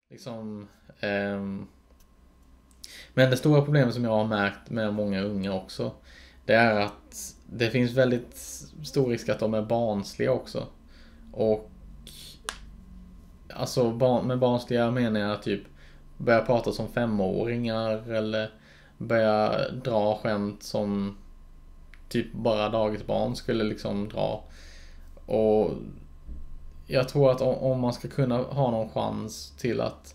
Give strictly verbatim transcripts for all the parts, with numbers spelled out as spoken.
Liksom, ehm, men det stora problemet som jag har märkt med många unga också, det är att det finns väldigt stor risk att de är barnsliga också. Och alltså barn, med barnsliga menar jag typ börja prata som femåringar eller börja dra skämt som typ bara dagisbarn skulle liksom dra. Och jag tror att om man ska kunna ha någon chans till att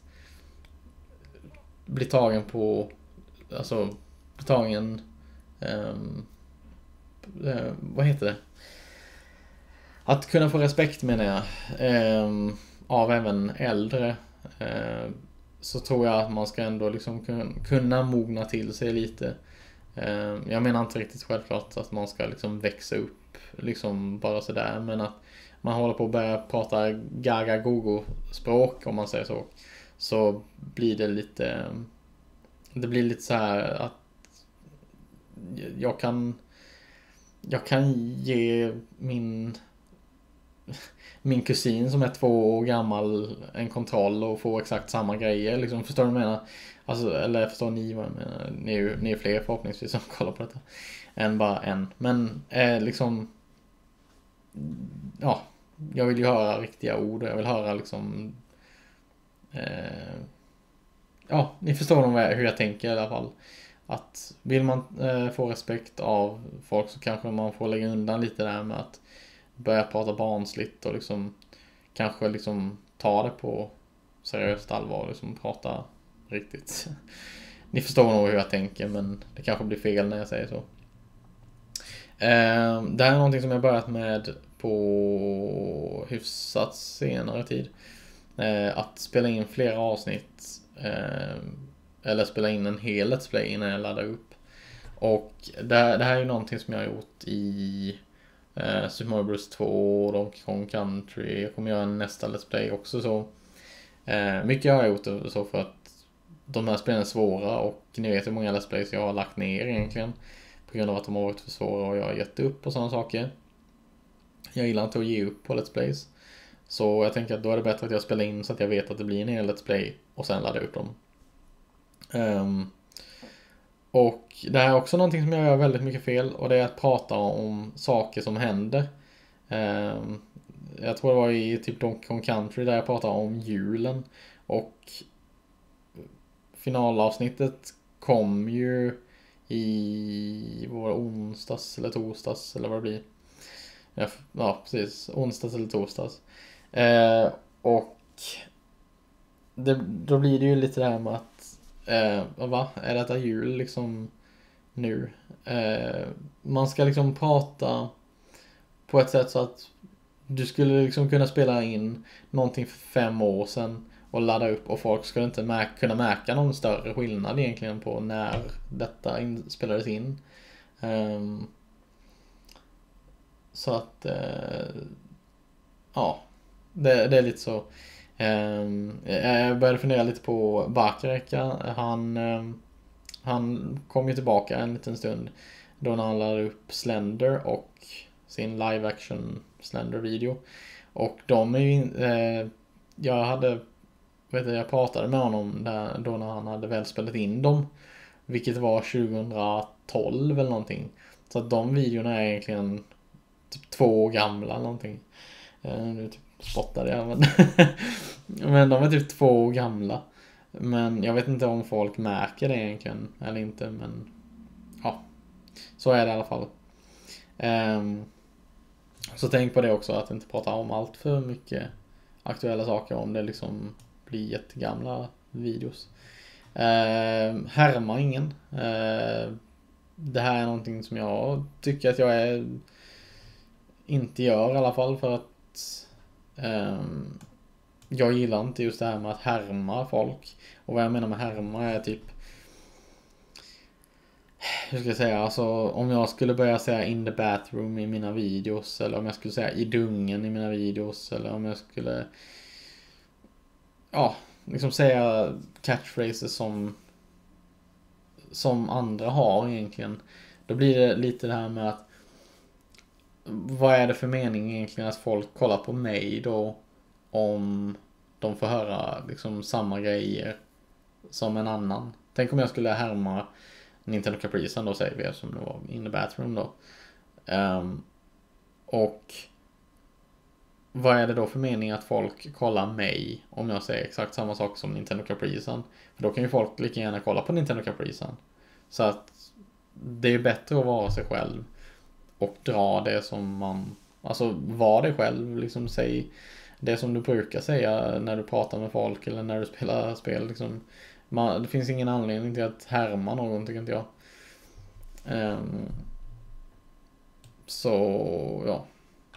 bli tagen på, alltså bli tagen um, uh, vad heter det? Att kunna få respekt menar jag um, av även äldre, uh, så tror jag att man ska ändå liksom kunna mogna till sig lite. Uh, jag menar inte riktigt självklart att man ska liksom växa upp liksom bara sådär, men att man håller på att börja prata gaga gogo språk om man säger så, så blir det lite det blir lite så här att jag kan jag kan ge min min kusin som är två år gammal en kontroll och få exakt samma grejer liksom, förstår du vad jag menar? Alltså, eller förstår ni vad jag menar? Ni är ju ni är fler förhoppningsvis som kollar på detta än bara en, men eh, liksom ja, jag vill ju höra riktiga ord och jag vill höra liksom eh, ja, ni förstår nog hur jag tänker i alla fall. Att vill man eh, få respekt av folk så kanske man får lägga undan lite där med att börja prata barnsligt och liksom kanske liksom ta det på seriöst allvar och liksom prata riktigt. Ni förstår nog hur jag tänker, men det kanske blir fel när jag säger så. Eh, det här är någonting som jag börjat med på hyfsat senare tid. Eh, att spela in flera avsnitt eh, eller spela in en hel let's play innan jag laddar upp. Och det här, det här är ju någonting som jag har gjort i eh, Super Mario Bros två och Donkey Kong Country. Jag kommer göra en nästa let's play också så. Eh, mycket har jag gjort så för att de här spelen är svåra och ni vet hur många let's plays jag har lagt ner egentligen. På grund av att de har varit för svåra och jag har gett upp och sådana saker. Jag gillar inte att ge upp på let's plays. Så jag tänker att då är det bättre att jag spelar in så att jag vet att det blir en hel let's play och sen laddar upp dem. Um, och det här är också någonting som jag gör väldigt mycket fel, och det är att prata om saker som händer. Um, jag tror det var i typ Donkey Kong Country där jag pratade om julen, och finalavsnittet kom ju i vår onsdags eller torsdags eller vad det blir. Ja, ja precis, onsdags eller torsdags. Eh, och det, då blir det ju lite det här med att eh, va? Är detta jul liksom nu? Eh, man ska liksom prata på ett sätt så att du skulle liksom kunna spela in någonting för fem år sedan och ladda upp, och folk skulle inte märka, kunna märka någon större skillnad egentligen på när detta in, spelades in. Um, så att uh, ja, det, det är lite så. Um, jag började fundera lite på Bakareka. Han, um, han kom ju tillbaka en liten stund då när han laddade upp Slender och sin live action Slender video. Och de är ju uh, jag hade vet du, jag pratade med honom där, då när han hade väl spelat in dem, vilket var tjugohundratolv eller någonting. Så att de videorna är egentligen typ två år gamla eller någonting. Nu typ spottade jag, men men de är typ två år gamla. Men jag vet inte om folk märker det egentligen eller inte, men ja, så är det i alla fall. Um, så tänk på det också, att inte prata om allt för mycket aktuella saker om det liksom blir jättegamla videos. Uh, härma ingen. Uh, det här är någonting som jag tycker att jag är, inte gör i alla fall, för att um, jag gillar inte just det här med att härma folk. Och vad jag menar med härma är typ, hur ska jag säga, alltså om jag skulle börja säga in the bathroom i mina videos, eller om jag skulle säga i dungen i mina videos, eller om jag skulle ja, liksom säga catchphrases som som andra har egentligen, då blir det lite det här med att vad är det för mening egentligen att folk kollar på mig då om de får höra liksom samma grejer som en annan. Tänk om jag skulle härma Nintendo Capricen då, säger vi, som det var in the bathroom då. Um, och vad är det då för mening att folk kollar mig om jag säger exakt samma sak som Nintendo Capricen? För då kan ju folk lika gärna kolla på Nintendo Capricen. Så att det är bättre att vara sig själv och dra det som man, alltså vara dig själv, liksom säg det som du brukar säga när du pratar med folk eller när du spelar spel liksom. Man, det finns ingen anledning till att härma någon, tycker inte jag. Um, så ja.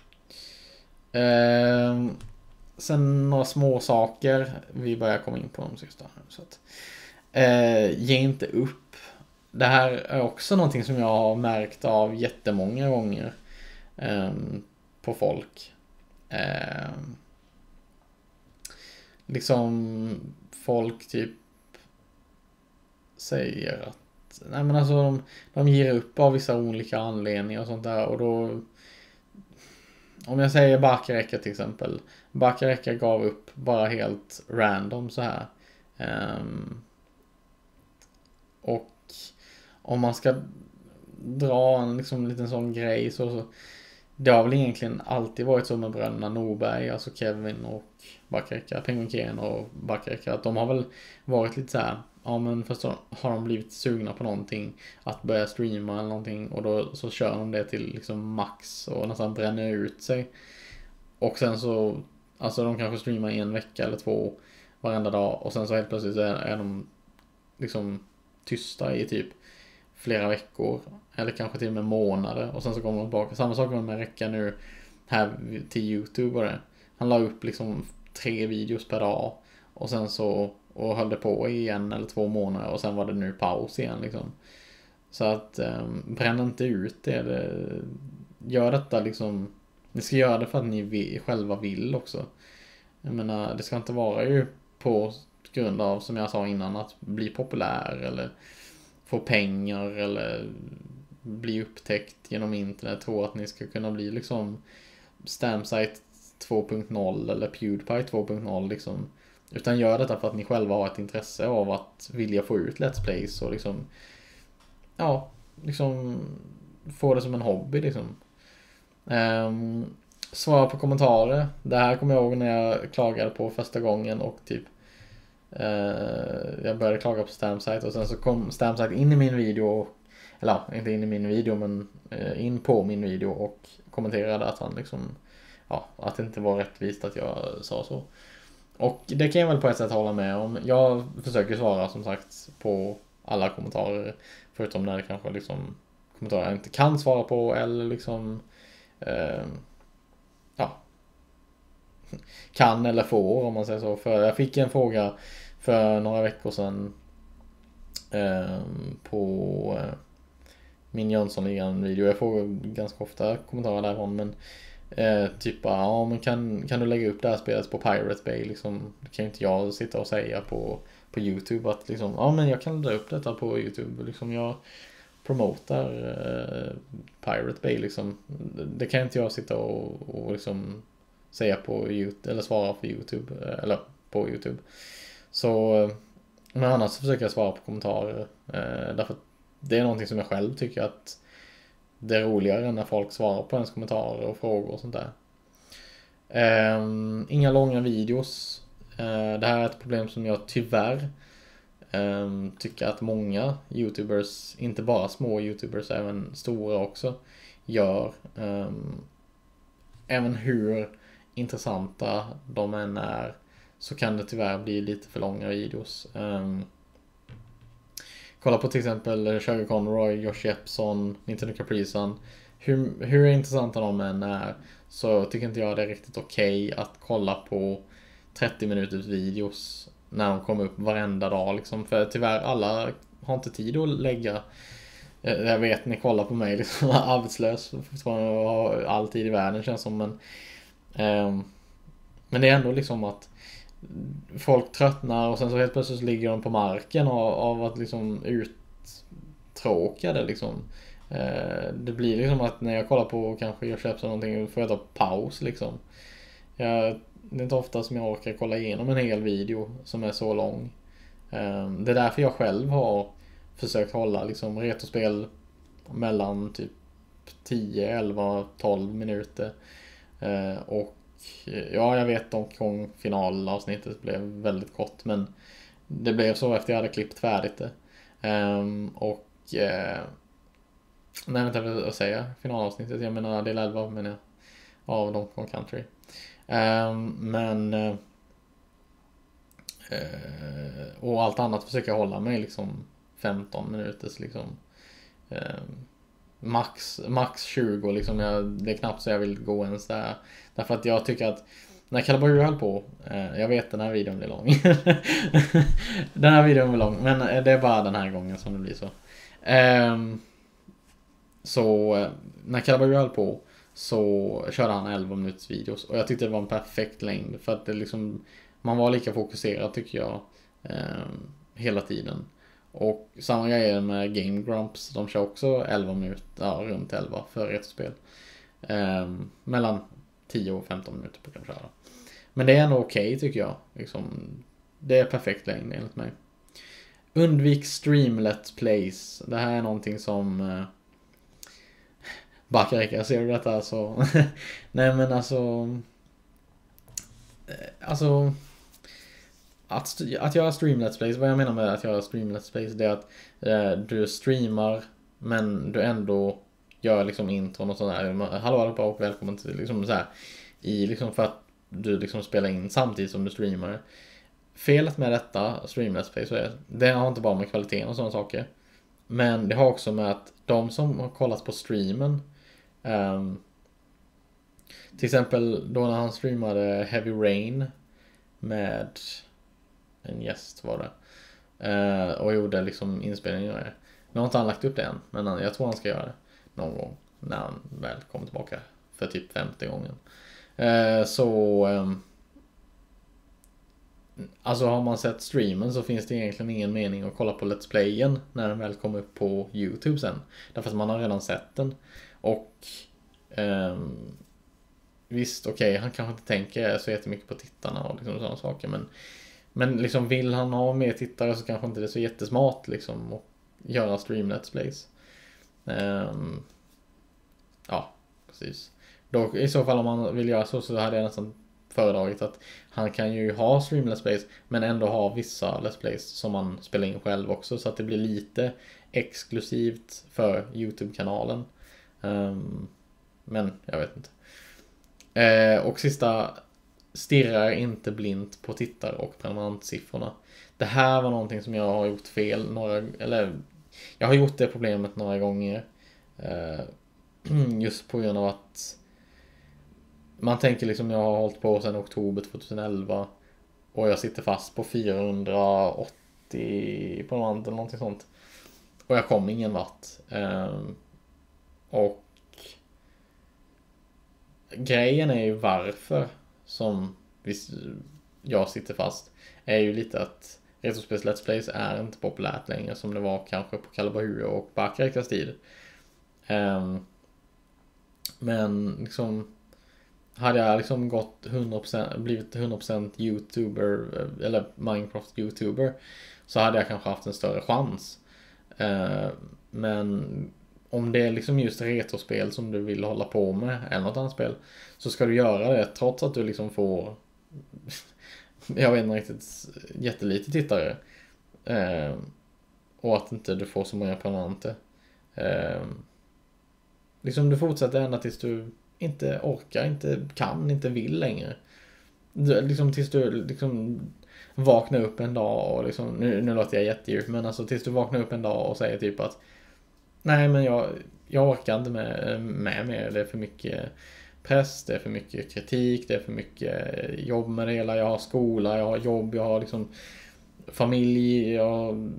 Um, sen några små saker. Vi börjar komma in på de sista. Så att, uh, ge inte upp. Det här är också någonting som jag har märkt av jättemånga gånger um, på folk. Um, liksom folk typ säger att nej men alltså de, de ger upp av vissa olika anledningar och sånt där, och då om jag säger Bakareka till exempel, Bakareka gav upp bara helt random så här. Um, och om man ska dra en liksom liten sån grej så, så det har väl egentligen alltid varit så med bröderna Norberg, alltså Kevin och Bakareka, Penguin Ken och Bakareka, att de har väl varit lite så här, ja men först har de blivit sugna på någonting, att börja streama eller någonting, och då så kör de det till liksom max och nästan bränner ut sig. Och sen så, alltså de kanske streamar i en vecka eller två varenda dag, och sen så helt plötsligt är, är de liksom tysta i typ flera veckor eller kanske till och med månader, och sen så kommer de tillbaka. Samma sak med Räcka nu här till YouTube och det. Han la upp liksom tre videos per dag och sen så och höll det på i en eller två månader och sen var det nu paus igen liksom. Så att um, bränn inte ut det. det. Gör detta liksom, ni ska göra det för att ni vill, själva vill också. Jag menar, det ska inte vara ju på grund av, som jag sa innan, att bli populär eller få pengar eller bli upptäckt genom internet. Tro att ni ska kunna bli liksom Stamsite två punkt noll eller Pewdiepie två punkt noll liksom. Utan gör detta för att ni själva har ett intresse av att vilja få ut Let's Plays och liksom, ja, liksom få det som en hobby liksom. Um, svara på kommentarer. Det här kommer jag ihåg när jag klagade på första gången och typ uh, jag började klaga på Stamsite och sen så kom Stamsite in i min video, eller ja, inte in i min video men uh, in på min video och kommenterade att han liksom, ja, att det inte var rättvist att jag sa så. Och det kan jag väl på ett sätt hålla med om. Jag försöker svara som sagt på alla kommentarer, förutom när det kanske liksom kommentarer jag inte kan svara på eller liksom eh, ja kan eller får, om man säger så. För jag fick en fråga för några veckor sedan eh, på eh, min Jönssonligan-video. Jag får ganska ofta kommentarer därifrån, men Eh, typ ja, men kan, kan du lägga upp det här spelet på Pirate Bay liksom, det kan ju inte jag sitta och säga på, på YouTube att liksom, ja men jag kan dra upp detta på YouTube liksom, jag promotar eh, Pirate Bay liksom, det kan inte jag sitta och, och liksom säga på YouTube eller svara på YouTube eller på YouTube. Så men annars så försöker jag svara på kommentarer eh, därför att det är någonting som jag själv tycker att det är roligare när folk svarar på ens kommentarer och frågor och sånt där. Um, inga långa videos. Uh, det här är ett problem som jag tyvärr um, tycker att många YouTubers, inte bara små YouTubers, även stora också, gör. Um, även hur intressanta de än är så kan det tyvärr bli lite för långa videos. Um, Kolla på till exempel Sugar Conroy, Josh Epson, Nintendo Capricen. Hur, hur intressanta de än är så tycker inte jag det är riktigt okej okay att kolla på trettio minuters videos när de kommer upp varenda dag liksom. För tyvärr alla har inte tid att lägga. Jag vet, ni kollar på mig liksom, arbetslös fortfarande och har all tid i världen känns som, men um, men det är ändå liksom att folk tröttnar och sen så helt plötsligt så ligger de på marken av, av att liksom uttråkade liksom. Eh, det blir liksom att när jag kollar på kanske jag köper någonting får jag ta paus liksom. Jag det är inte ofta som jag orkar kolla igenom en hel video som är så lång. Um, det är därför jag själv har försökt hålla liksom retrospel mellan typ tio, elva, tolv minuter. Uh, och ja, jag vet Donkey Kong finalavsnittet blev väldigt kort, men det blev så efter jag hade klippt färdigt det. Um, och uh, nej, vänta, vad säger jag? Finalavsnittet, jag menar del elva menar jag, av Donkey Kong Country. Um, men uh, och allt annat försöker jag hålla mig liksom femton minuters liksom uh, max, max tjugo liksom. Jag, det är knappt så jag vill gå ens där, därför att jag tycker att när Kalabaru höll på, uh, jag vet den här videon blir lång den här videon blir lång, men det är bara den här gången som det blir så. Um, så uh, när Kalabaru höll på så körde han elva minuters videos, och jag tyckte det var en perfekt längd, för att det liksom, man var lika fokuserad tycker jag eh, hela tiden. Och samma grej med Game Grumps, de kör också elva minuter, ja, runt elva för retrospel. Eh, mellan tio och femton minuter på kan köra. Men det är ändå okej okay, tycker jag. Liksom, det är perfekt längd enligt mig. Undvik stream let's plays. Det här är någonting som eh, Bakareka, ser du detta så? Nej men alltså Alltså att, att göra stream let's plays, vad jag menar med att göra stream let's plays, det är att eh, du streamar men du ändå gör liksom intron och sådär. Hallå allihopa och välkommen till liksom så här, i liksom för att du liksom spelar in samtidigt som du streamar. Felet med detta stream let's plays så är det har inte bara med kvaliteten och sådana saker, men det har också med att de som har kollat på streamen, um, till exempel då när han streamade Heavy Rain med en gäst var det, uh, och gjorde liksom inspelningen av det. Nu har inte han lagt upp det än, men jag tror han ska göra det någon gång när han väl kommer tillbaka för typ femte gången. Uh, så um, alltså har man sett streamen så finns det egentligen ingen mening att kolla på Let's Playen när den väl kommer upp på YouTube sen. Därför att man har redan sett den. Och um, visst, okej, okay, han kanske inte tänker så jättemycket på tittarna och liksom sådana saker. Men, men liksom vill han ha mer tittare så kanske inte det är så jättesmart liksom att göra stream Let's Plays. Um, ja, precis. Då, i så fall om man vill göra så så hade jag nästan föredragit att han kan ju ha stream Let's Plays men ändå ha vissa Let's Plays som man spelar in själv också, så att det blir lite exklusivt för YouTube-kanalen. Um, men jag vet inte. Eh, och sista, stirrar inte blint på tittar- och prenumerantsiffrorna. Det här var någonting som jag har gjort fel några, eller jag har gjort det problemet några gånger. Eh, just på grund av att man tänker liksom, jag har hållit på sedan oktober tjugoelva och jag sitter fast på fyrahundraåttio på något eller någonting sånt. Och jag kom ingen vart. Um, och grejen är ju varför som jag sitter fast är ju lite att Retrospels Let's Plays är inte populärt längre som det var kanske på Kalabaru och Bakarekas tid. Um, men liksom hade jag liksom gått hundra procent, blivit hundra procent YouTuber eller Minecraft YouTuber så hade jag kanske haft en större chans. Uh, men om det är liksom just retrospel som du vill hålla på med eller något annat spel så ska du göra det trots att du liksom får jag vet inte riktigt jättelite tittare. Uh, och att inte du får så många permanenter. Uh, liksom du fortsätter ända tills du inte orkar, inte kan, inte vill längre. Du, liksom tills du liksom vaknar upp en dag och liksom, nu, nu låter jag jättedjup, men alltså tills du vaknar upp en dag och säger typ att nej men jag, jag orkar inte med, med mer, det är för mycket press, det är för mycket kritik, det är för mycket jobb med det hela, jag har skola, jag har jobb, jag har liksom familj, jag har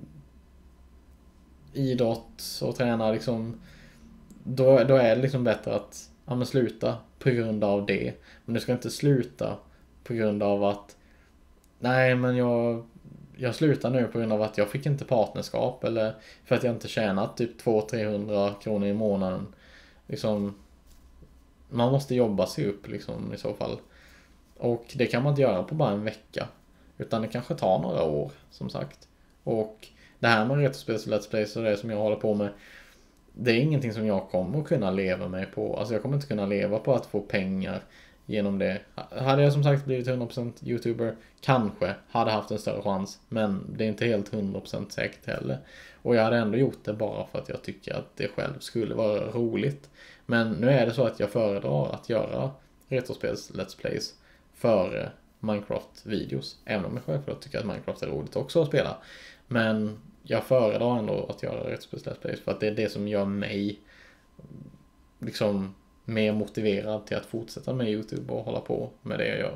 idrott och tränar liksom, då, då är det liksom bättre att ja, men sluta på grund av det. Men du ska inte sluta på grund av att nej men jag jag slutar nu på grund av att jag fick inte partnerskap eller för att jag inte tjänat typ två till trehundra kronor i månaden. Liksom, man måste jobba sig upp liksom i så fall. Och det kan man inte göra på bara en vecka. Utan det kanske tar några år, som sagt. Och det här med retrospels och Let's Plays och det som jag håller på med, det är ingenting som jag kommer att kunna leva med på. Alltså jag kommer inte kunna leva på att få pengar genom det. Hade jag som sagt blivit hundra procent YouTuber, kanske hade haft en större chans. Men det är inte helt hundra procent säkert heller. Och jag hade ändå gjort det bara för att jag tycker att det själv skulle vara roligt. Men nu är det så att jag föredrar att göra retrospels Let's Plays före Minecraft-videos. Även om jag självklart tycker att Minecraft är roligt också att spela. Men jag föredrar ändå att göra retrospels Let's Plays för att det är det som gör mig liksom mer motiverad till att fortsätta med YouTube och hålla på med det jag gör.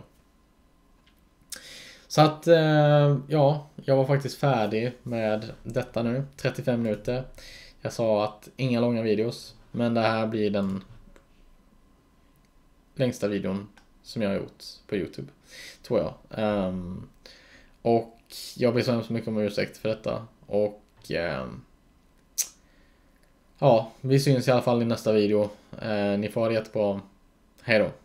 Så att, ja, jag var faktiskt färdig med detta nu. trettiofem minuter. Jag sa att inga långa videos, men det här blir den längsta videon som jag har gjort på YouTube, tror jag. Um, och jag ber så hemskt mycket om ursäkt för detta. Och um, ja, vi syns i alla fall i nästa video. Uh, ni får ha det jättebra. Hej då.